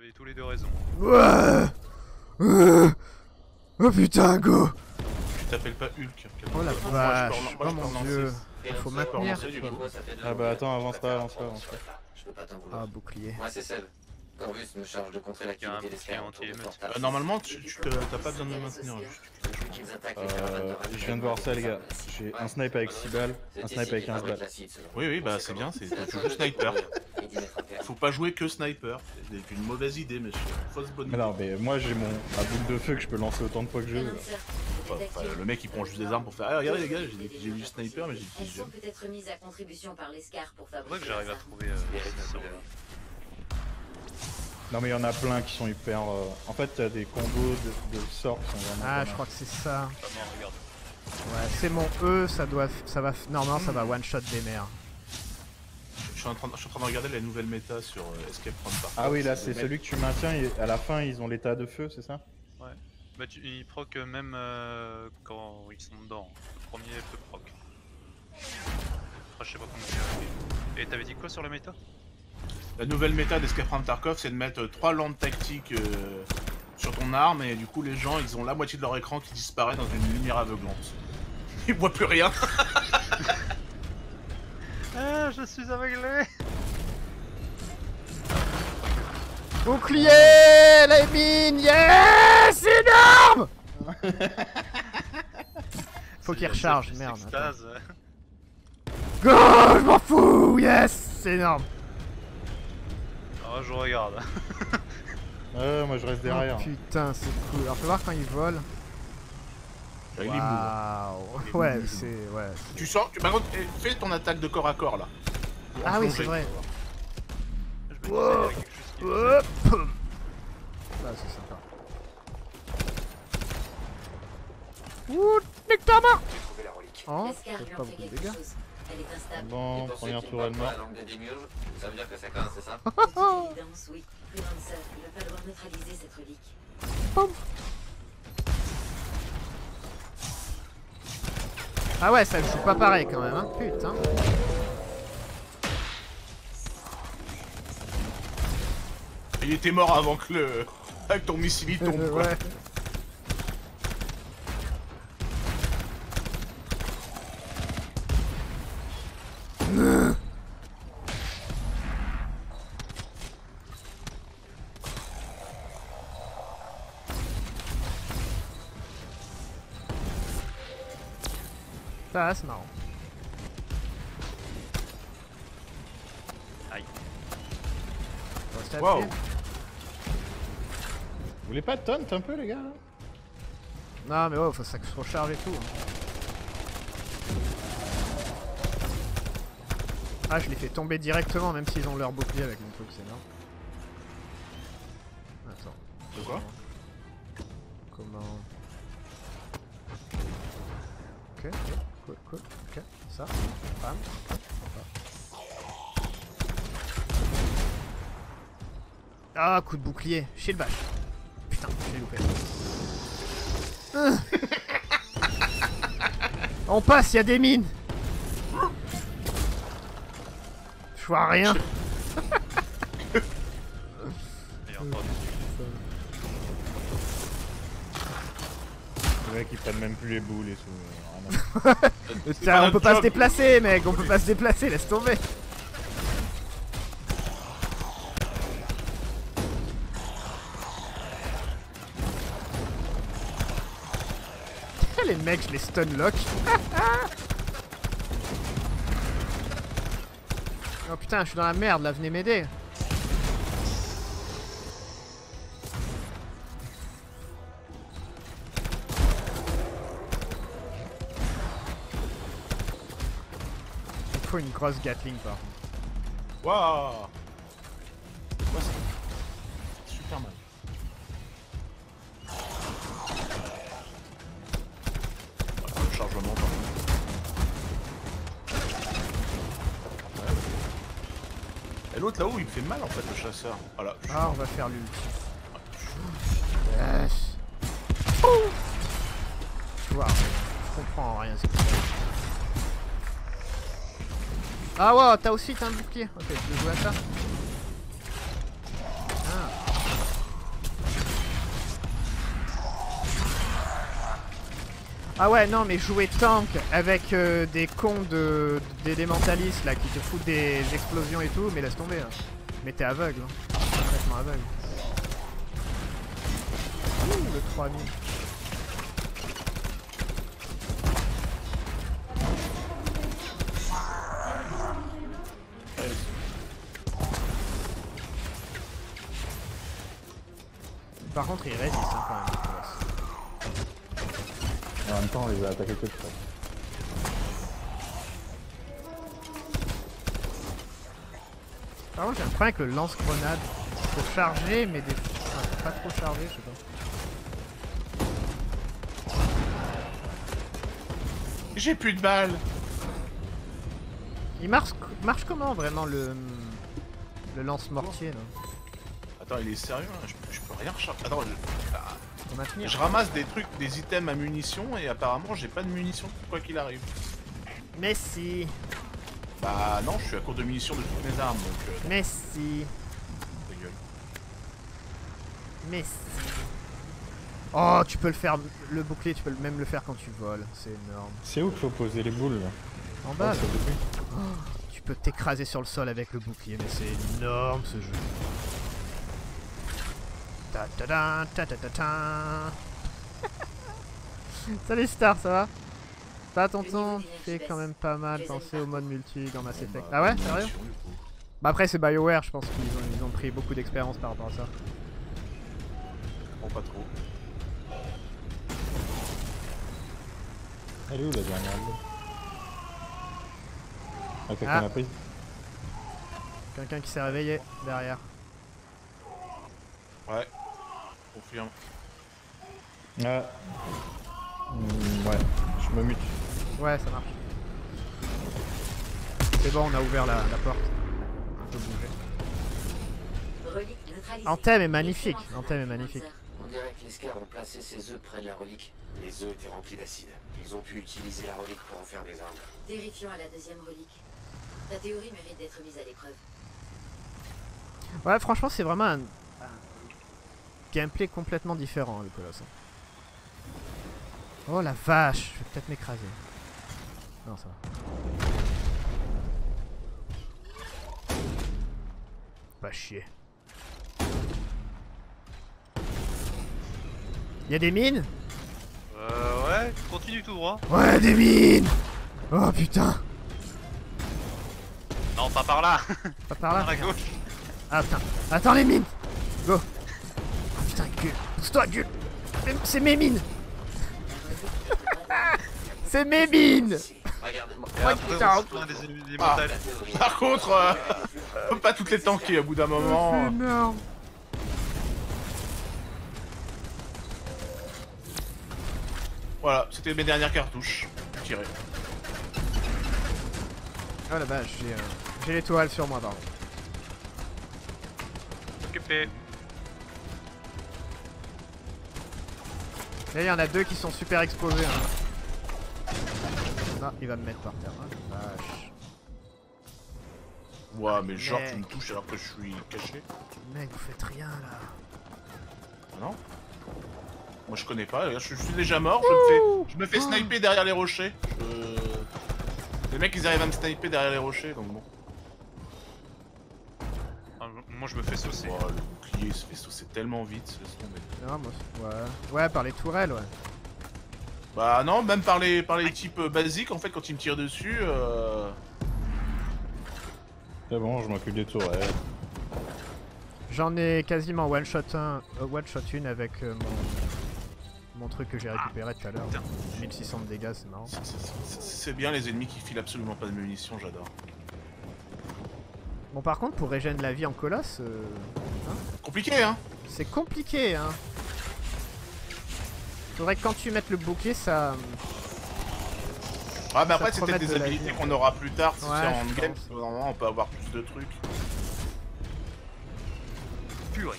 avez tous les deux raison. Ouais. Oh putain, go. Tu t'appelles pas Hulk. Oh la vache, oh mon dieu. Faut maintenir. Ah bah attends, avance pas. Ah, bouclier. Moi c'est Seb. Corvus me charge de contrer l'activité des scars. Normalement, t'as pas besoin de me maintenir. Je viens de voir ça les gars. J'ai un snipe avec 6 balles, un snipe avec 15 balles. Oui, bah c'est bien, tu joues sniper. Faut pas jouer que sniper. C'est une mauvaise idée, monsieur. Fausse bonne idée. Alors, mais moi j'ai ma boule de feu que je peux lancer autant de fois que je veux. Le mec il prend juste des armes pour faire. Ah, regardez les gars, j'ai du sniper, mais j'ai Elles dit sont peut-être mises à contribution par les scars pour C'est vrai fabriquer que j'arrive à trouver Non mais il y en a plein qui sont hyper... En fait t'as des combos de sorts qui sont vraiment... Ah, je crois que c'est ça. pas mort, regarde. Ouais, c'est mon E, ça va... Normalement, ça va one-shot des mers. Je suis en train de regarder la nouvelle méta sur Escape from Tarkov. Ah oui, là c'est celui que tu maintiens et à la fin ils ont l'état de feu, c'est ça? Ouais. Bah ils proc même quand ils sont dedans. Le premier peut proc. Après je sais pas comment c'est. Et t'avais dit quoi sur la méta? La nouvelle méta d'Escape from Tarkov, c'est de mettre 3 lampes tactiques sur ton arme et du coup les gens ils ont la moitié de leur écran qui disparaît dans une lumière aveuglante. Ils voient plus rien. Ah, je suis aveuglé. Bouclier, les mines, yes, énorme. Faut qu'il recharge, merde. Extase. Go, je m'en fous, yes, c'est énorme. Oh, je regarde. Ouais, moi je reste derrière. Oh, putain, c'est cool. Alors, faut voir quand il vole. Il est mou. Hein. Waouh. Ouais, c'est... Ouais. Tu sens... Par contre, fais ton attaque de corps à corps là. Ah oui, c'est vrai. Je me disais, il y avait quelque chose qui faisait. Là, c'est sympa. Ouh, nique ta main. Oh, c'est pas beaucoup de dégâts. Elle est instable. Bon, première tourelle morte. Ça veut dire que ça commence, c'est ça? Petite évidence, oui. Freelancer, il va falloir neutraliser cette relique. Ah ouais, ça joue pas pareil quand même, hein. Putain. Il était mort avant que le... Avec ton missile il tombe quoi. Ouais. Ça, c'est marrant. Aïe. Wow. Vous voulez pas taunt un peu les gars là? Non mais ouais, faut ça que se recharge et tout. Hein. Ah, je les fais tomber directement même s'ils ont leur bouclier avec mon truc, c'est énorme. Attends. De quoi? Comment... Ok, cool, ok, ça, bam, ah, coup de bouclier, chez le vache. Putain, j'ai loupé. On passe, il y a des mines. Je vois rien. Et encore Les mecs ils prennent même plus les boules et tout. On peut pas se déplacer, mec, on peut pas se déplacer, laisse tomber. Les mecs, je les stunlock. Oh putain, je suis dans la merde là, venez m'aider. Il faut une grosse Gatling par contre. Waouh. Ouais, c'est super mal. Le chargement par contre. Et l'autre là-haut il me fait mal en fait le chasseur. Voilà. Ah, on va faire l'ulti. Yes. Wow, je comprends rien. Ah wow, t'as aussi un bouclier. Ok, je vais jouer à ça. Ah. Ah ouais, non, mais jouer tank avec des cons d'élémentalistes là qui te foutent des explosions et tout, mais laisse tomber. Hein. Mais t'es aveugle. Hein. Complètement aveugle. Ouh, le 3000. Par contre, il résiste hein, quand même. En même temps, on les a attaqués que de ça. Par contre, j'ai un problème avec le lance-grenade. Faut charger, mais des... enfin, pas trop chargé, je sais pas. J'ai plus de balles. Il marche comment vraiment le lance-mortier là? Attends, il est sérieux hein, je peux rien recharger. Attends, Faut maintenir. je ramasse des trucs, des items à munitions et apparemment j'ai pas de munitions quoi qu'il arrive. Mais si. Bah non, je suis à court de munitions de toutes mes armes donc. Mais si. Ta gueule. Mais si. Oh, tu peux le faire, le bouclier, tu peux même le faire quand tu voles, c'est énorme. C'est où qu'il faut poser les boules là? En bas, Ah, là. c'est depuis. Oh, tu peux t'écraser sur le sol avec le bouclier, mais c'est énorme ce jeu. Ta ta ta ta ta ta ta. Salut Star, ça va? Ça tonton, tu fais quand même pas mal penser au mode multi dans Mass Effect. Ah ouais, sérieux? Bah après c'est BioWare, je pense qu'ils ont pris beaucoup d'expérience par rapport à ça. Bon, pas trop. Elle est où la dernière boule? Ah, quelqu'un Ah. l'a pris? Quelqu'un qui s'est réveillé derrière. Ouais. Confirme. Ah. Ouais, je me mute. Ouais, ça marche. C'est bon, on a ouvert la porte. On peut bouger. Relique neutralisée. Anthem est magnifique. Anthem est magnifique. On dirait que les scars ont placé ces œufs près de la relique. Les œufs étaient remplis d'acide. Ils ont pu utiliser la relique pour en faire des armes. Vérifions à la deuxième relique. Ta théorie mérite d'être mise à l'épreuve. Ouais, franchement, c'est vraiment un gameplay complètement différent, le Colosse. Oh la vache, je vais peut-être m'écraser. Non, ça va. Pas chier. Y'a des mines? Ouais, continue tout droit. Ouais, des mines! Oh putain! Non, pas par là. Pas par là? Par la gauche. Ah putain, attends les mines! Go! Ah putain, gueule! Pousse-toi, gueule! C'est mes mines! C'est mes mines! Regarde-moi. Et après, putain. on se plaint des élémentales. Par contre, on peut pas toutes les tanker au bout d'un C'est moment. énorme! Voilà, c'était mes dernières cartouches. Tiré. Oh la vache, j'ai l'étoile sur moi, pardon. Occupé. Là, il y en a deux qui sont super exposés. Hein. Ah, il va me mettre par terre. Ah, la vache. Ouais, mais genre Mec. tu me touches alors que je suis caché. Mec, vous faites rien là. Ah non? Moi je connais pas, je suis déjà mort, je me fais sniper derrière les rochers. Les mecs ils arrivent à me sniper derrière les rochers donc bon. Ah, moi je me fais saucer. Oh, le bouclier il se fait saucer tellement vite, laisse tomber. Non, moi, ouais, par les tourelles, ouais. Bah non, même par les types basiques en fait quand ils me tirent dessus. C'est bon, je m'occupe des tourelles. J'en ai quasiment one shot une avec mon truc que j'ai récupéré tout à l'heure. Putain. 1600 de dégâts, c'est marrant. C'est bien les ennemis qui filent absolument pas de munitions, j'adore. Bon, par contre, pour régénérer la vie en colosse, Compliqué hein? c'est compliqué, hein. Faudrait que quand tu mettes le bouclier, ça. Ouais mais après te c'est peut-être remet des de la habilités vie, qu'on aura plus tard, si Ouais, c'est en je endgame, pense. parce que normalement on peut avoir plus de trucs. Purée.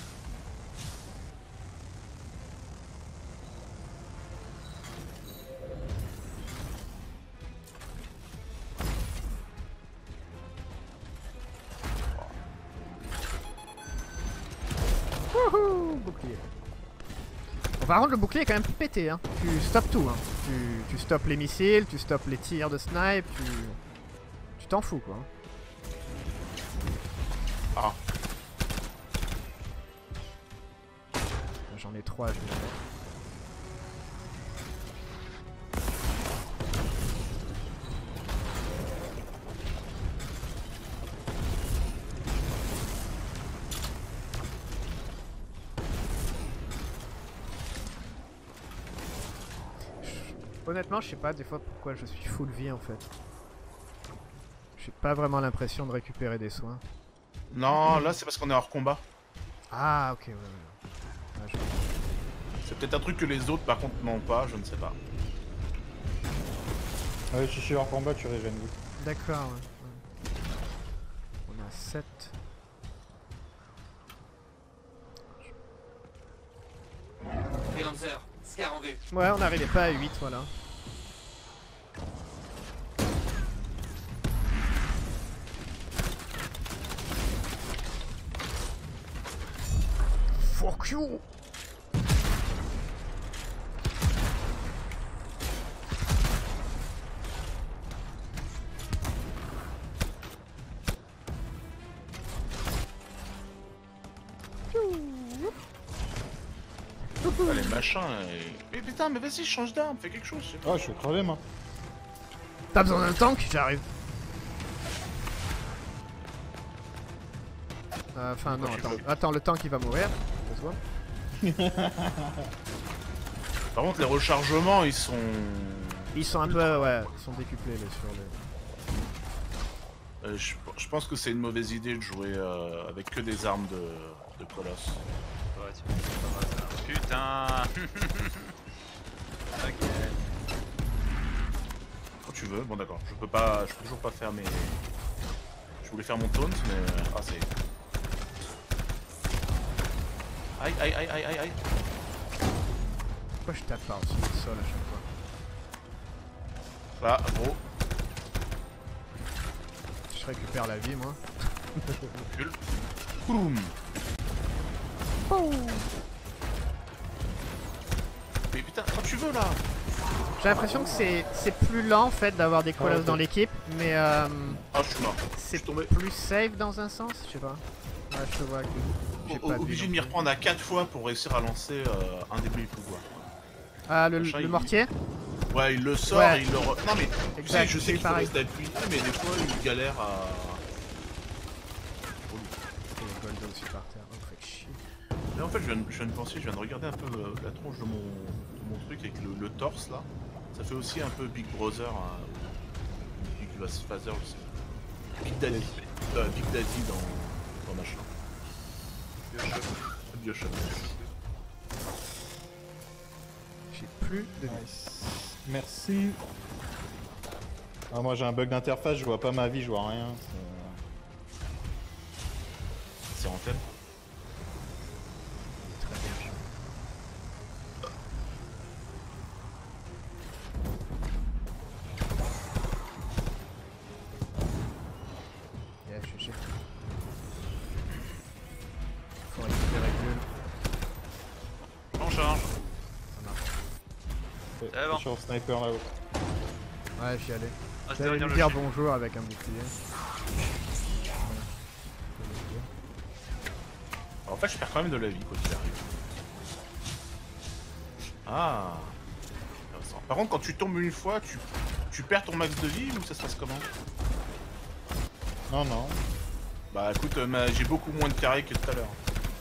Wouhou, bouclier. Bon, par contre, le bouclier est quand même pété, hein. Tu stoppes tout, hein. tu stoppes les missiles, tu stoppes les tirs de snipe, tu t'en fous quoi. Ah. J'en ai 3, je vais le faire. Honnêtement, je sais pas des fois pourquoi je suis full vie en fait. J'ai pas vraiment l'impression de récupérer des soins. Non, là c'est parce qu'on est hors combat. Ah ok, ouais. Ouais, C'est peut-être un truc que les autres par contre n'ont pas, je ne sais pas. Ah ouais, si je suis hors combat, tu régènes vite. D'accord, ouais. On a 7. Freelancer, Scar en vue. Ouais, on n'arrivait pas à 8, voilà. Fuck you! Ah, les machins. Mais putain, mais vas-y, change d'arme, fais quelque chose. Je sais pas. Ah, je suis crevé, moi. T'as besoin d'un tank? J'arrive. Enfin, non, attends. Attends, le tank il va mourir. Ça se voit. Par contre, les rechargements, ils sont. Ils sont un peu, ouais, ils sont décuplés les sur les. Je pense que c'est une mauvaise idée de jouer avec que des armes de colosse. Ouais, tu putain. Ok. Quand tu veux, bon d'accord. Je peux toujours pas faire mes. Je voulais faire mon taunt, mais. Ah, c'est. Aïe, aïe, aïe, aïe, aïe, aïe. Pourquoi je tape par-dessus le sol à chaque fois? Là, gros. Je récupère la vie, moi. Recule. Boum. Mais putain, quand tu veux là. J'ai l'impression que c'est plus lent en fait d'avoir des colosses dans l'équipe, mais Ah, je suis mort. c'est tombé. plus safe dans un sens, je sais pas. Ouais, je te vois que j'ai pas de vie Obligé de non m'y plus. reprendre à 4 fois pour réussir à lancer un des pouvoirs. Ah, Machin, le il- mortier? Ouais, il le sort Ouais. et il le re... Non mais, tu Exact, sais, je sais c'est qu'il faut pareil. rester appuyé, mais des fois il galère à... Et le Goldo aussi par terre, oh, fait chier. Là en fait, je viens de penser, je viens de regarder un peu la tronche de mon truc avec le torse là. Ça fait aussi un peu Big Brother, Big Father, je sais pas. Big Daddy. Big Daddy dans machin. Bioshock. J'ai plus de vie. Nice. Merci. Ah, moi j'ai un bug d'interface, je vois pas ma vie, je vois rien. C'est antenne. Très bien. Yeah, GG. Faut récupérer Gueule. On charge. Ça marche. C'est C'est bon. sur le sniper là-haut. Ouais, j'y allais. Ah, je J'allais derrière lui le dire shield. bonjour avec un bouclier. Alors, en fait, je perds quand même de la vie quoi qu'il arrive. Ah. Intéressant. Par contre, quand tu tombes une fois, tu perds ton max de vie ou ça se passe comment? Non, non. Bah écoute, j'ai beaucoup moins de carré que tout à l'heure.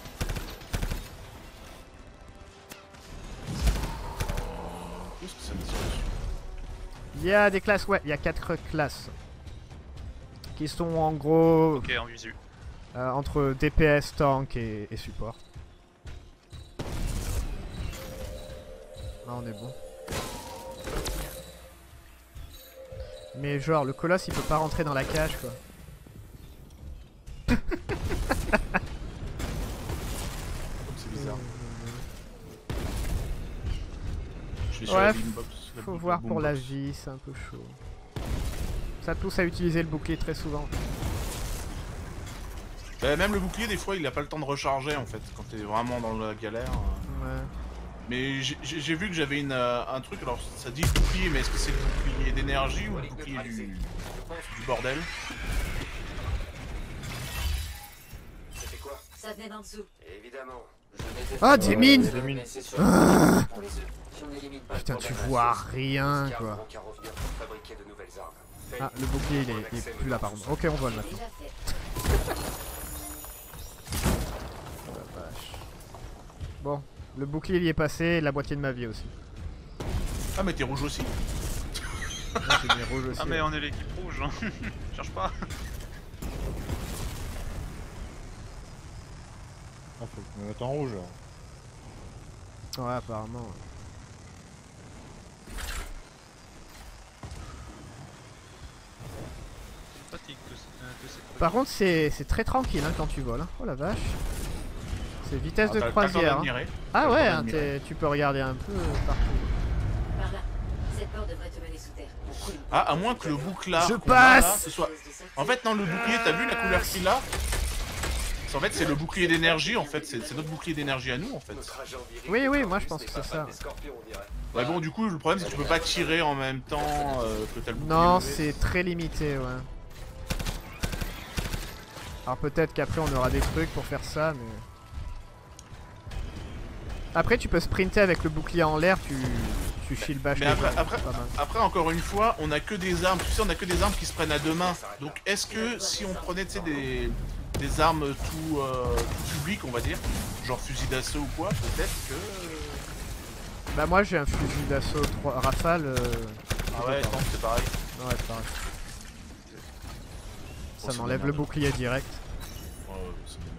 Qu'est-ce que ça me dit dessus? Il y a des classes, ouais, il y a 4 classes. Qui sont en gros Ok, en visu. entre DPS, tank et support. Là on est bon. Mais genre le colosse il peut pas rentrer dans la cage quoi. Comme c'est bizarre. Je vais sur Ouais, la beambox, la Faut boom- voir pour la boombox. vie, c'est un peu chaud. Ça pousse à utiliser le bouclier très souvent. Bah, même le bouclier, des fois, il a pas le temps de recharger en fait. Quand t'es vraiment dans la galère. Ouais. Mais j'ai vu que j'avais un truc, alors ça dit bouclier, mais est-ce que c'est le bouclier d'énergie ou le bouclier du bordel? C'était quoi? Ça venait d'en dessous. Évidemment. Ah, des mines! Des mines. Ah. Pour les œufs. Si on élimine pas le Putain, tu problème vois à la source, rien, les Scarabs quoi. n'auront qu'à revenir pour fabriquer de nouvelles armes. Ah, le bouclier il est plus là par contre. Ok, on vole maintenant. Déjà fait. Oh la vache. Bon, le bouclier il y est passé, la moitié de ma vie aussi. Ah mais t'es rouge aussi. Là, j'ai mis rouge aussi. Ah mais on est l'équipe rouge, hein. Cherche pas. Ah, faut que je me mette en rouge. Ouais, apparemment. Ouais. Fatigue de ces trucs. Par contre, c'est très tranquille hein, quand tu voles. Hein. Oh la vache. C'est vitesse de T'as le temps croisière. Hein. d'admirer. Ah T'as le ouais, temps hein, d'admirer. tu peux regarder un peu partout. Par là. Cette porte devrait te mener sous terre. Ah, à moins que le bouclard Je qu'on a là, passe ce soit... En fait non, le bouclier, t'as vu la couleur qu'il a? En fait c'est le bouclier d'énergie, en fait c'est notre bouclier d'énergie à nous en fait. Oui, oui, moi je pense que c'est ça. Ouais bon du coup le problème c'est que tu peux pas tirer en même temps que t'as le bouclier. Non, levé. c'est très limité, ouais. Alors peut-être qu'après on aura des trucs pour faire ça, mais... Après tu peux sprinter avec le bouclier en l'air, tu shield bash. Mais les après, gens, c'est pas mal. après encore une fois, on a que des armes, tu sais on a que des armes qui se prennent à deux mains. Donc est-ce que si on prenait tu sais des armes tout publiques on va dire, genre fusil d'assaut ou quoi, peut-être que... Bah moi j'ai un fusil d'assaut 3 rafale. Ah ouais, attends, c'est pareil. Ouais, c'est pareil. Ça c'est m'enlève de la le merde. bouclier direct. Ouais, c'est bien.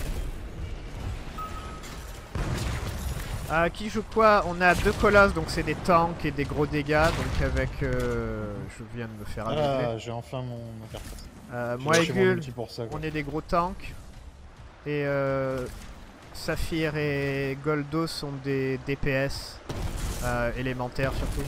Qui joue quoi? On a deux colosses, donc c'est des tanks et des gros dégâts. Donc avec... je viens de me faire aveugler. Ah, j'ai enfin mon interface. Moi et Gul, pour ça, quoi. on est des gros tanks. Et Saphir et Goldo sont des DPS. Élémentaires surtout.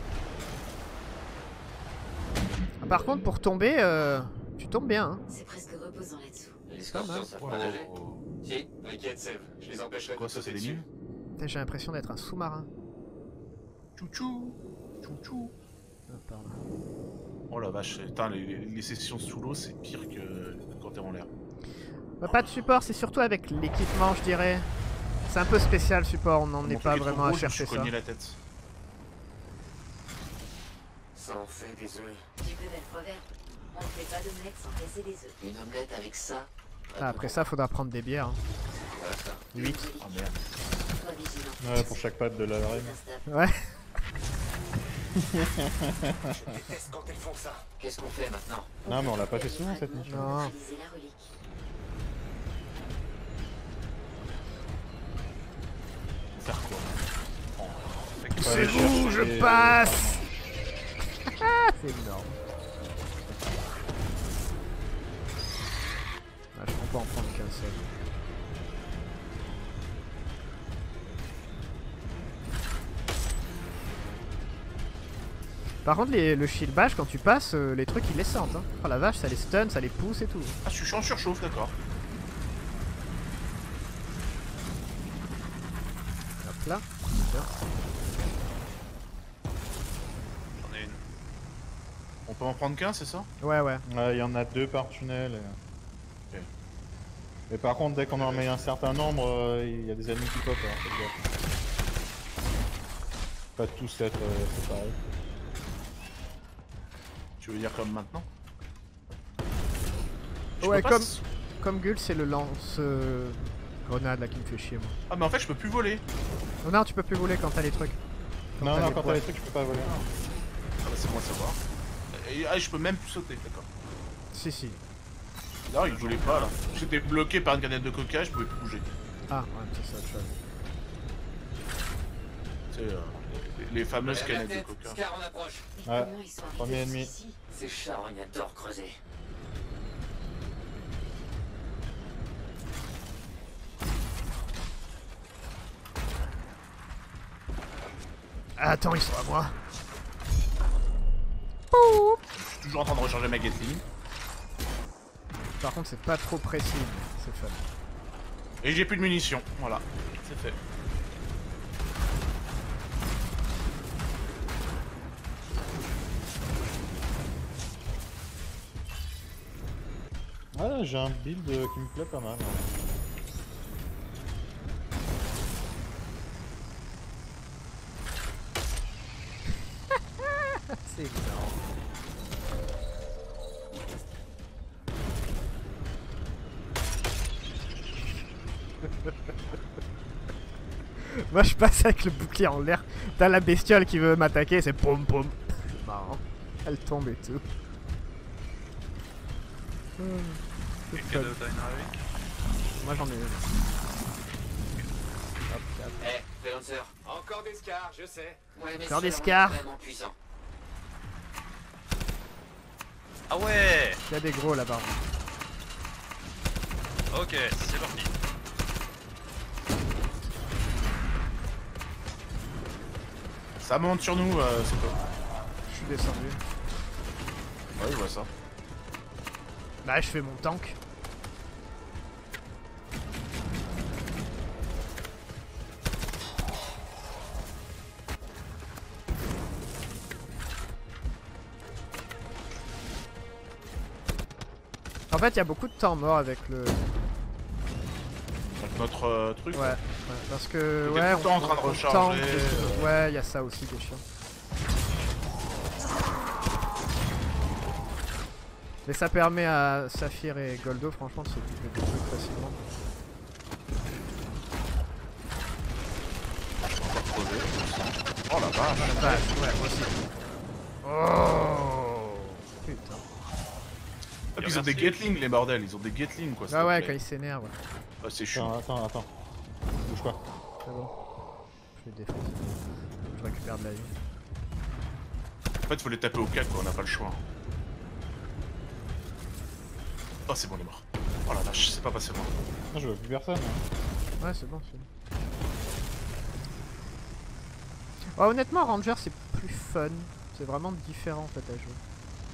Ah, par contre pour tomber, tu tombes bien. Hein. C'est presque reposant là-dessous. Les Pas mal. scorpions savent pas nager. Si, t'inquiète Sève, je les empêcherai Quoi de ça c'est sauter des dessus. mines? Putain, j'ai l'impression d'être un sous-marin. Chouchou. Chouchou. Ah, pardon. Oh la vache, putain, les sessions sous l'eau c'est pire que quand t'es en l'air. Bah, pas de support, c'est surtout avec l'équipement je dirais. C'est un peu spécial support, on n'en est Mon pas truc est trop vraiment à gros, je me chercher suis ça. cogné la tête. Ça en fait des œufs. Tu connais le proverbe. On ne fait pas d'omelette sans casser des œufs. Une omelette avec ça. Ah, après ça faudra prendre des bières. Hein. Voilà ça. 8. Oh merde. Sois vigilant. Ouais, pour chaque patte de la reine. C'est instable. Ouais. Je déteste quand elles font ça. Qu'est-ce qu'on fait maintenant? Non, mais on l'a pas fait souvent cette mission. Non. Neutraliser la relique. Faire quoi? C'est vous, je passe. C'est énorme. Ah, je peux pas en prendre qu'un seul. Par contre, le shield bash, quand tu passes, les trucs ils les sentent. Hein. Oh la vache, ça les stun, ça les pousse et tout. Ah je suis en surchauffe, d'accord. Hop là. J'en ai une. On peut en prendre qu'un, c'est ça? Ouais, ouais. Ouais, il y en a 2 par tunnel. Ok. Mais par contre, dès qu'on en met un certain nombre, il y a des ennemis qui pop. Hein, faites gaffe. Pas tous être séparés. Tu veux dire comme maintenant? Ouais, peux pas comme Gul, c'est le lance grenade là qui me fait chier moi. Ah mais en fait je peux plus voler. Oh non, tu peux plus voler quand t'as les trucs. Non, t'as non, les quand poids. t'as les trucs, tu peux pas voler. Ah bah c'est bon à savoir. Et ah, je peux même plus sauter, d'accord. Si, si. Là il voulait pas là. J'étais bloqué par une canette de coca, je pouvais plus bouger. Ah, ouais, c'est ça, autre chose. Tu sais, les fameuses canettes de coca. Scar en approche. Mais Ouais, comment ils sont premier arrivés ennemi. jusqu'ici? Ces charognes adorent creuser. Ah, attends, ils sont à moi. Je suis toujours en train de recharger ma Gatling. Par contre, c'est pas trop précis, mais c'est fun. Et j'ai plus de munitions, voilà. C'est fait. Ouais, j'ai un build qui me plaît pas mal. C'est énorme. Moi je passe avec le bouclier en l'air. T'as la bestiole qui veut m'attaquer, c'est pom pom. C'est marrant. Elle tombe et tout. Et quel t'as une relique? Moi j'en ai une. Hop, hop. Eh, Freelancer. Encore des scars, je sais. Ouais, mais Encore des c'est scars. vraiment puissant. Ah ouais. Il y a des gros là-bas. Ok, c'est parti. Ça monte sur nous, c'est quoi? Je suis descendu. Ouais, je vois ça. Bah je fais mon tank. En fait, il y a beaucoup de temps mort avec le... Avec notre truc. Ouais, parce que... On est Ouais, tout le temps en train de recharger, tank, ouais, il y a ça aussi qui est chiant. Mais ça permet à Saphir et Goldo, franchement, de s'occuper des trucs facilement. Oh la vache. Ouais, ouais, aussi. Oh putain. Ah, puis ils ont des Gatling les bordels, ils ont des Gatling quoi. Ah ouais, quand ils s'énervent, ouais. Ah, c'est chiant. Attends. Bouge pas. C'est bon. Je vais défoncer. Je récupère de la vie. En fait, faut les taper au 4 quoi, on n'a pas le choix. Oh, c'est bon, il est mort. Oh la vache, c'est pas passé loin. Non, je vois plus personne. Hein. Ouais, c'est bon, c'est bon. Oh, honnêtement, Ranger c'est plus fun. C'est vraiment différent en fait à jouer.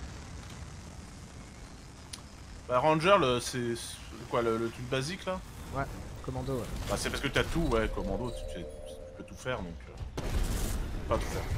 Bah, Ranger, c'est quoi, le truc basique là? Ouais, commando, ouais. Bah, c'est parce que t'as tout, ouais, commando, tu peux tout faire donc. Pas tout faire.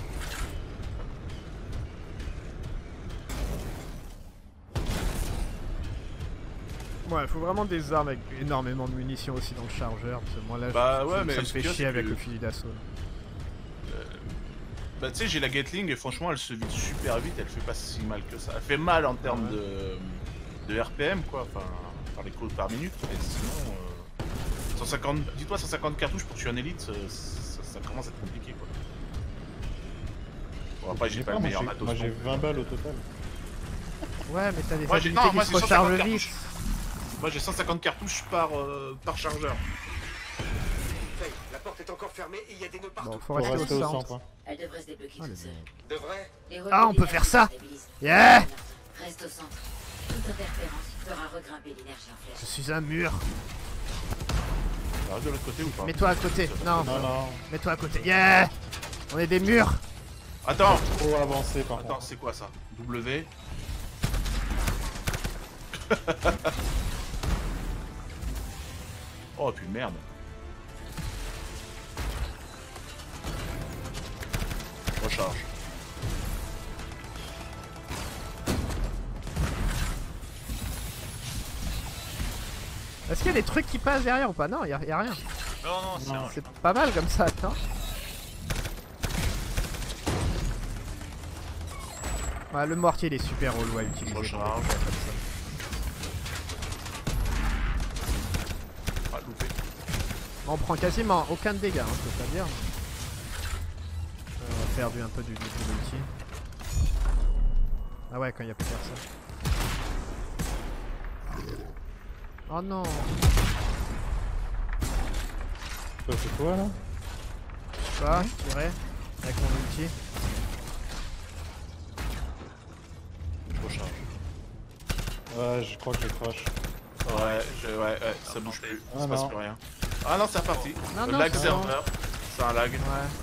Ouais, faut vraiment des armes avec énormément de munitions aussi dans le chargeur. Parce que moi là, Bah, ouais, mais ça me ce fait qu'il y a, chier c'est avec que- le fusil d'assaut. Bah, tu sais, j'ai la Gatling et franchement, elle se vide super vite, elle fait pas si mal que ça. Elle fait mal en termes de RPM, quoi, enfin, par les coups par minute, mais sinon. 150, dis-toi, 150 cartouches pour tuer un élite, ça commence à être compliqué, quoi. Bon, après, j'ai pas le meilleur matos. Moi non j'ai plus. 20 balles au total. Ouais, mais t'as des Moi, j'ai- habilités non, qui moi, se c'est 150 rechargent vite. cartouches. Moi, j'ai 150 cartouches par chargeur. Hey, la porte est encore fermée et il y a des nœuds partout. Bon, faut Faut rester rester au au centre. centre. Hein. Elle devrait se débloquer Ah, toute les seule. De vrai? Les Ah, on peut relais faire ça. d'énergie stabilisent. Yeah. Reste au centre. Toute interférence fera regrimper l'énergie en Je flèche. suis un mur. Ça reste de l'autre côté ou pas? Mets-toi à côté. Non, Non. mets-toi à côté. Yeah. On est des murs. Attends, Trop avancé par attends, contre. c'est quoi ça? W. Oh, puis merde. Recharge. Est-ce qu'il y a des trucs qui passent derrière ou pas? Non, y a rien. Non, non, c'est Non. un C'est pas mal comme ça, attends. Ouais, le mortier il est super relou à utiliser. Recharge. Ah, loupé. On prend quasiment aucun dégâts, hein, je peux pas dire. On a perdu un peu du multi. Ah ouais, quand il y a plus personne. Oh non. Ça c'est quoi là? Je sais pas, je dirais. Avec mon ulti. Je recharge. Ouais, je crois que je crash. Ouais, ça bouge plus. Ah, Ça passe non. plus rien. Ah non, c'est reparti. Non, Le non, lag c'est serveur. C'est un lag. Ouais.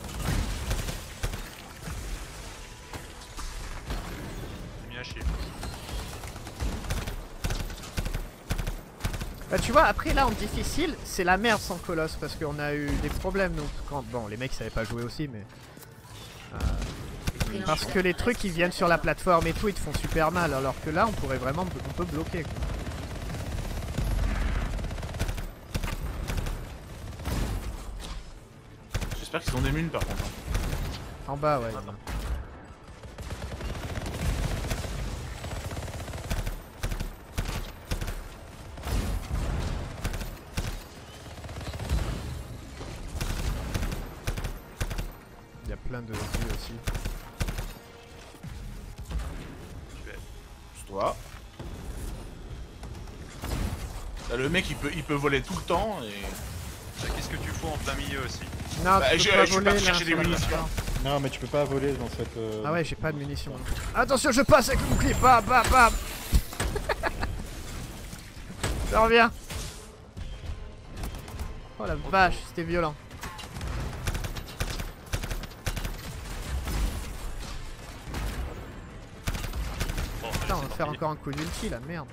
j'ai mis à chier. Bah tu vois, après là en difficile, c'est la merde sans colosse parce qu'on a eu des problèmes nous. Quand... Bon, les mecs savaient pas jouer aussi, mais... Parce que les trucs qui viennent sur la plateforme et tout, ils te font super mal, alors que là on pourrait vraiment... On peut bloquer quoi. J'espère qu'ils ont des munes par contre. En bas, ouais. il y en a. Il y a plein de vues aussi. C'est toi. Là, le mec il peut voler tout le temps et. Qu'est-ce que tu fous en plein milieu aussi? Non, Bah, tu je peux pas suis voler parti là. chercher des sur la munitions. plateforme. Non, mais tu peux pas voler dans cette. Ah ouais, j'ai pas de munitions. Attention, je passe avec le bouclier. Bam, bam, bam. Je reviens. Oh la vache, c'était violent. Bon, Putain, on c'est va faire parti. encore un coup d'ulti là, merde.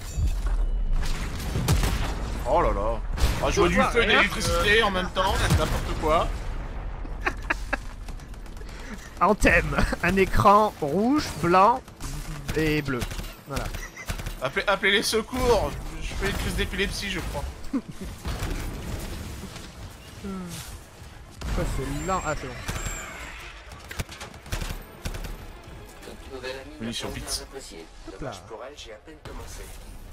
Oh là là. Ah, je vois du feu et de l'électricité en même temps, c'est n'importe quoi. En thème, un écran rouge, blanc et bleu. Voilà. Appelez les secours. Je fais une crise d'épilepsie, je crois. Ça c'est lent. Ah c'est bon. Toute nouvelle amie n'a Munitions pas vite. bien apprécié. Hop là. Dommage pour elle, j'ai à peine commencé.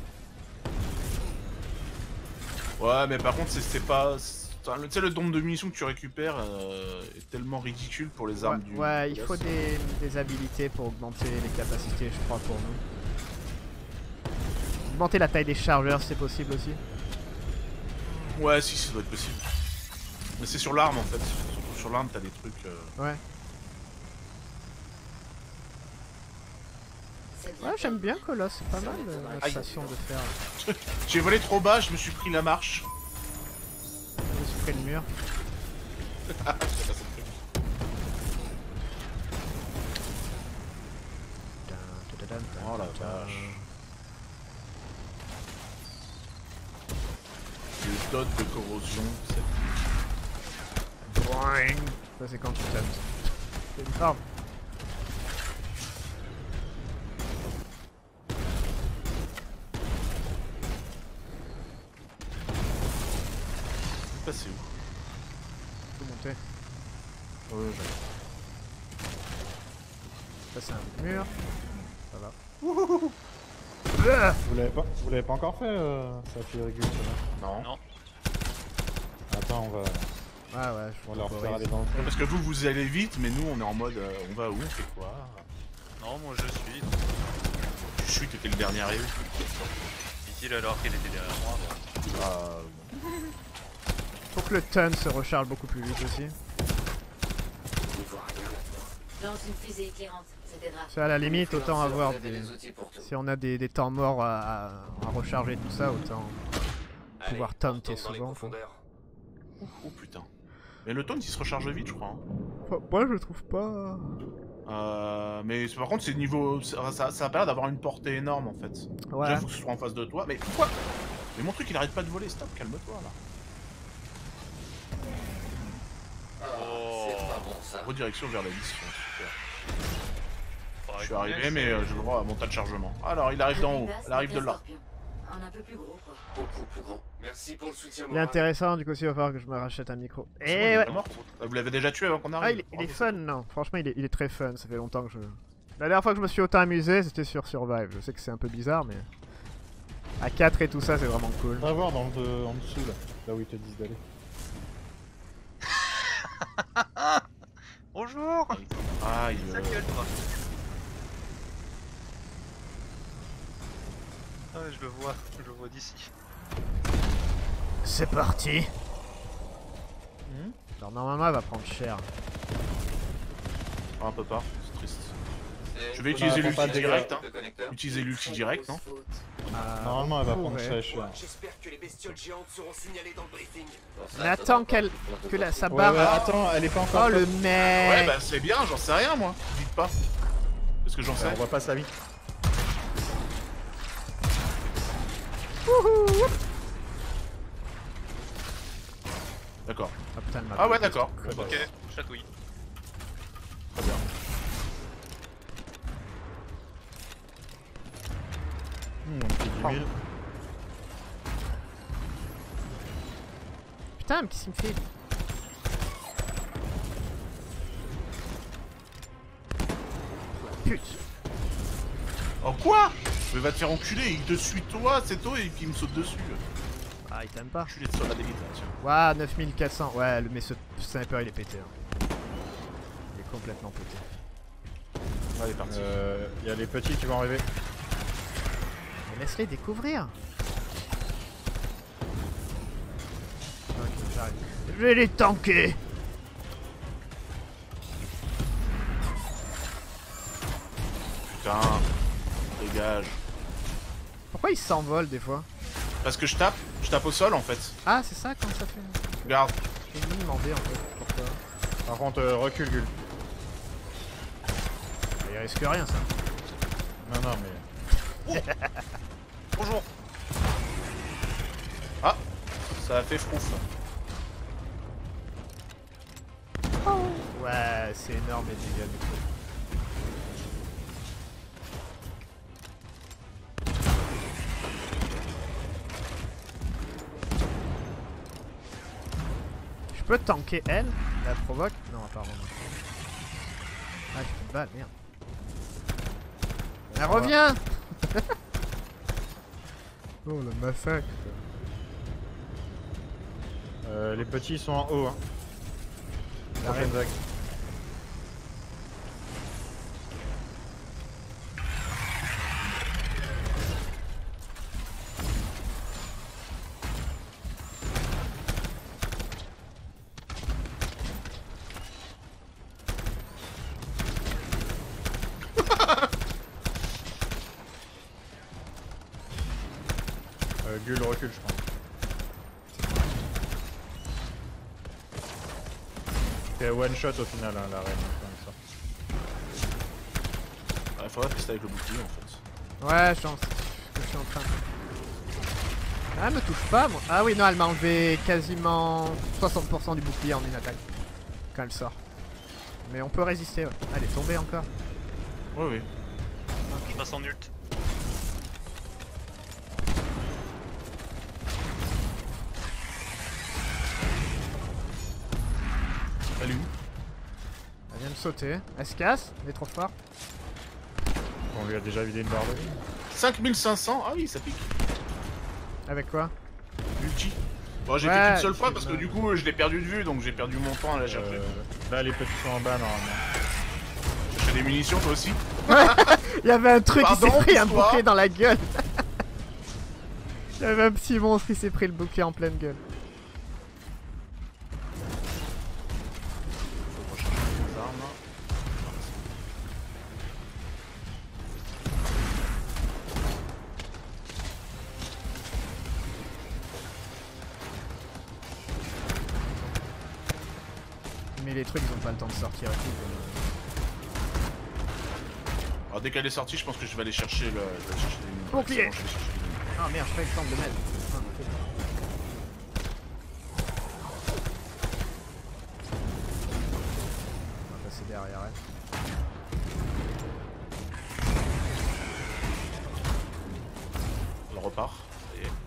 Ouais, mais par contre, c'est pas. Tu sais, le nombre de munitions que tu récupères est tellement ridicule pour les armes du. Ouais, il du faut boss. des habilités pour augmenter les capacités, je crois, pour nous. Augmenter la taille des chargeurs, c'est possible aussi. Ouais, si, ça doit être possible. Mais c'est sur l'arme en fait. Surtout sur l'arme, t'as des trucs. Ouais. Cette Ouais, j'aime bien Colosse, c'est pas mal la Aïe. façon de faire. J'ai volé trop bas, je me suis pris la marche. Je me suis pris le mur. Oh la vache. Le dot de corrosion, c'est. Boing. Ça c'est quand tu tapes. C'est énorme. C'est passé où? Faut monter. Ouais, Ça c'est un mur. Ça va. Vous l'avez pas encore fait, ça fait régulier, Non. Non. Attends, on va Ouais, je leur temporise. faire aller dans le truc. Parce que vous allez vite, mais nous on est en mode on va où, on fait quoi? Non, moi je suis. Tu chutes, t'étais le dernier arrivé. Dit-il alors qu'elle était derrière moi. Ah, Faut que le ton se recharge beaucoup plus vite aussi. Il voit rien là-dedans. Lance une fusée éclairante, ça t'aidera. C'est à la limite, autant Freelancer, avoir vous avez des... les outils pour tout. Si on a des temps morts à recharger tout ça, autant Allez, pouvoir taunter partons dans les souvent. quoi. profondeurs. oh putain. Mais le taunt il se recharge vite, je crois. Hein. Enfin, moi je le trouve pas... Mais par contre, c'est niveau. Ça a pas l'air d'avoir une portée énorme en fait. Ouais. J'avoue que ce soit en face de toi. Mais pourquoi? Mais mon truc il arrête pas de voler, stop, calme-toi là. Ah, Oh. c'est pas bon ça. Redirection vers la mission, super. Faudrait Je suis qu'on arrivé, laisse, mais j'ai le droit à mon tas de chargement. Alors, il arrive d'en haut, il arrive de là. Un peu plus gros, quoi. Beaucoup plus gros. Merci pour le soutien Il est moral. intéressant, du coup aussi il va falloir que je me rachète un micro. C'est bon, Et il est ouais. pas mort. Vous l'avez déjà tué avant qu'on Ah, arrive. il est fun, non. Franchement, il est très fun. Ça fait longtemps que je... La dernière fois que je me suis autant amusé, c'était sur Survive. Je sais que c'est un peu bizarre, mais... À 4 et tout ça, c'est vraiment cool. Va voir en dessous là où ils te disent d'aller. Bonjour. Ah, il Ta gueule, toi. Ah, je le vois d'ici. C'est parti. Alors normalement, elle va prendre cher. un peu pas, c'est triste. C'est- Je vais utiliser prends pas l'ulti de dégâts. direct. Hein. Le connecteur. Utiliser l'ulti direct, non? Normalement, elle va prendre pourrait. très cher. J'espère que les bestioles géantes seront signalées dans le briefing. Mais attends sa Ouais, barre... ouais, attends, elle est pas encore. Oh le Ouais, mec. bah c'est bien, j'en sais rien moi. Dites pas. Parce que j'en sais. On voit pas ça vite. D'accord. Ah putain, elle m'a Ah ouais, d'accord. Ok, chatouille. Très bien. On fait 10 000. Putain, mais qu'est-ce qu'il me fait? pute. Oh quoi? Mais va te faire enculer, il te suit toi, c'est toi, et puis il me saute dessus. Ah, il t'aime pas. Enculé de soldat d'élite, là, tiens. Waouh, 9400. Ouais, mais ce sniper il est pété. Hein. Il est complètement pété. Allez, parti. Il y a les petits qui vont arriver. Mais laisse-les découvrir. Ok, j'arrive. Je vais les tanker. Putain, dégage. Pourquoi ils s'envolent des fois? Parce que je tape au sol en fait. Ah, c'est ça quand ça fait. Regarde. J'ai mis demandé en fait. Pourquoi? Par contre, recule, Gul. Il risque rien ça. Non, mais. Bonjour. Ah, ça a fait frouf. Ouais, c'est énorme les dégâts du coup. Je peux tanker elle? La provoque? Non, apparemment. Ah, j'ai une balle, merde. Elle revient. Oh, le massacre. Les petits sont en haut. Hein. Prochaine vague. Gul recule, je pense. C'est one shot au final, hein, la reine. Comme ça. Il faudrait tester avec le bouclier en fait. Ouais, je suis en train de... Ah, elle me touche pas, moi. Ah oui, non, elle m'a enlevé quasiment 60% du bouclier en une attaque. Quand elle sort. Mais on peut résister, ouais. Elle est tombée encore. Oui, oui. Je passe en ult. Salut. Elle vient de sauter. Elle se casse, elle est trop fort. On lui a déjà vidé une barre de vie. 5500, ah oui, ça pique. Avec quoi? Ulti. Bon, j'ai Ouais, fait qu'une seule fois c'est parce que vrai. du coup je l'ai perdu de vue donc j'ai perdu mon temps à la chercher. Là, les petits sont en bas normalement. J'ai des munitions toi aussi. Il y avait un truc qui s'est Pardon, pris un toi bouclier dans la gueule. Il y avait un petit monstre qui s'est pris le bouclier en pleine gueule. Faut rechercher les armes. Mais les trucs ils ont pas le temps de sortir et tout. Alors dès qu'elle est sortie, je pense que je vais aller chercher le. Je vais aller chercher les mines. Bouclier. C'est bon, je vais chercher les mines. Ah merde, je fais le temps de le mettre. Ah, ok. On va passer derrière elle. Elle repart. Ça y est.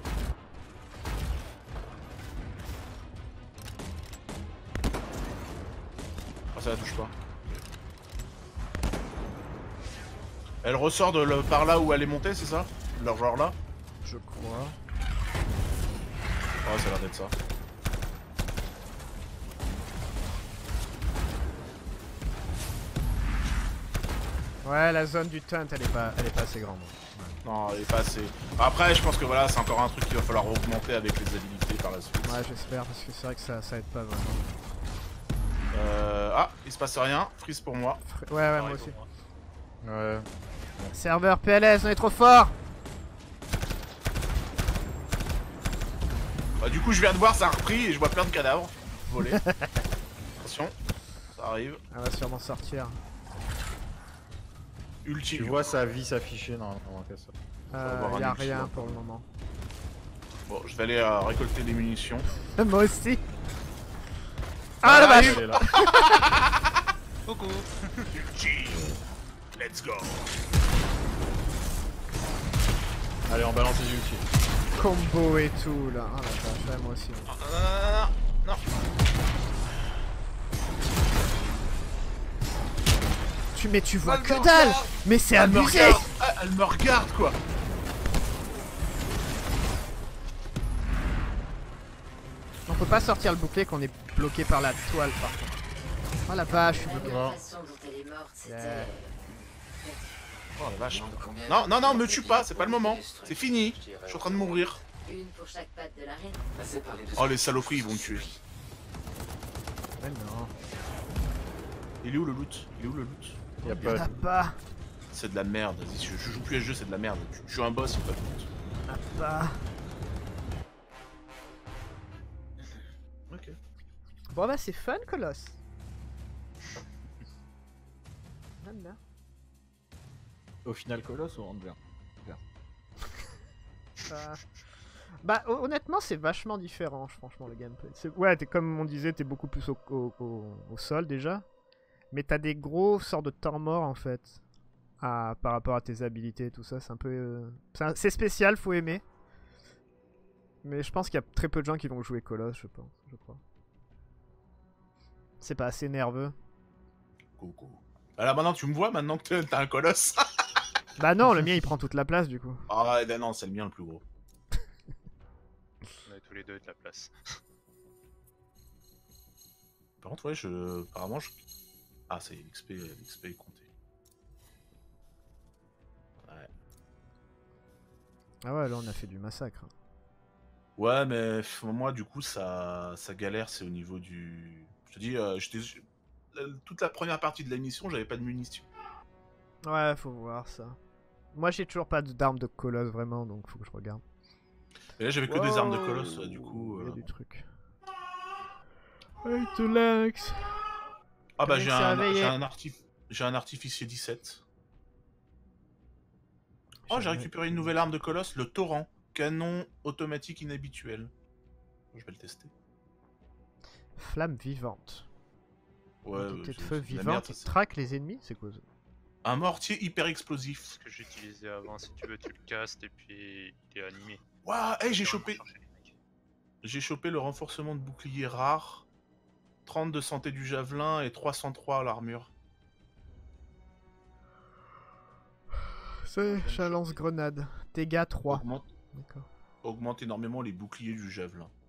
Ah, ça la touche pas. Elle ressort par là où elle est montée, c'est ça? Leur genre là? Je crois. Ouais, ça a l'air d'être ça. Ouais, la zone du taunt elle est pas assez grande. Non, elle est pas assez. Après, je pense que voilà, c'est encore un truc qu'il va falloir augmenter avec les habilités par la suite. Ouais, j'espère parce que c'est vrai que ça aide pas vraiment. Ah, il se passe rien. Freeze pour moi. Ouais, ouais, moi Pareil aussi. pour moi. Ouais. Serveur PLS, on est trop fort. Bah, du coup, je viens de voir, ça a repris et je vois plein de cadavres volés. Attention, ça arrive. Elle va sûrement sortir. Ulti. Tu vois sa vie s'afficher normalement que ça. avoir Y a un ulti, rien là. pour le moment. Bon, je vais aller récolter des munitions. Moi aussi. Ah la vache. Elle est là. Coucou. Ulti. Let's go. Allez, on balance les ultis. Combo et tout là. Ah la vache, ouais, moi aussi. Non, non. Mais tu vois Elle que me dalle. regarde. Mais c'est Elle me abusé. regarde. Ah, elle me regarde quoi. On peut pas sortir le bouclier qu'on est bloqué par la toile par contre. Oh la vache, je suis bloqué. La façon dont elle est morte, c'était... Oh la vache. Combien Non, non, non, me de tue pas, c'est pas le moment. illustrés. C'est fini. Je dirais Je suis en train de mourir. Une pour chaque patte de la reine. Passer par les deux Oh les saloperies, ils vont me tuer. Mais non. Il est où le loot? Il est où le loot? Y'a Y'en pas. a pas. C'est de la merde, vas-y, je joue plus à ce jeu, c'est de la merde. Je suis un boss, c'est pas de loot. Y'en a pas. Ok. Bon bah c'est fun Colosse. J'aime bien. Au final, Colosse ou Ranger? Bah honnêtement c'est vachement différent franchement le gameplay. Ouais t'es comme on disait t'es beaucoup plus au sol déjà. Mais t'as des gros sortes de temps morts en fait. Par rapport à tes habilités et tout ça. C'est un peu... c'est spécial, faut aimer. Mais je pense qu'il y a très peu de gens qui vont jouer Colosse je pense. Je crois. C'est pas assez nerveux. Coucou. Alors maintenant tu me vois maintenant que t'as un colosse. Bah non le mien il prend toute la place du coup. Ah non, c'est le mien le plus gros. On a tous les deux de la place. Par contre ouais apparemment je... Ah c'est l'XP est compté. Ouais. Ah ouais là on a fait du massacre. Ouais mais moi du coup ça galère, c'est au niveau du... Je te dis, toute la première partie de la mission j'avais pas de munitions. Ouais faut voir ça. Moi j'ai toujours pas d'armes de colosse vraiment donc faut que je regarde. Et là j'avais que des armes de colosse du coup... Il y a des trucs. Hey to Lex. Ah bah Quelqu'un s'est réveillé. j'ai un artificier 17. Oh j'ai Jamais. récupéré une nouvelle arme de colosse, le torrent. Canon automatique inhabituel. Je vais le tester. Flamme vivante. Ouais, Unité de c'est feu de la vivante merde, qui ça. traque les ennemis, c'est quoi ça? Un mortier hyper explosif. Ce que j'utilisais avant, si tu veux, tu le castes et puis il est animé. Waouh, hey, j'ai Vraiment chopé. chercher les mecs. J'ai chopé le renforcement de bouclier rare. 30 de santé du javelin et 303 à l'armure. C'est lance-grenade. Dégâts 3. Augmente, D'accord. augmente énormément les boucliers du javelin.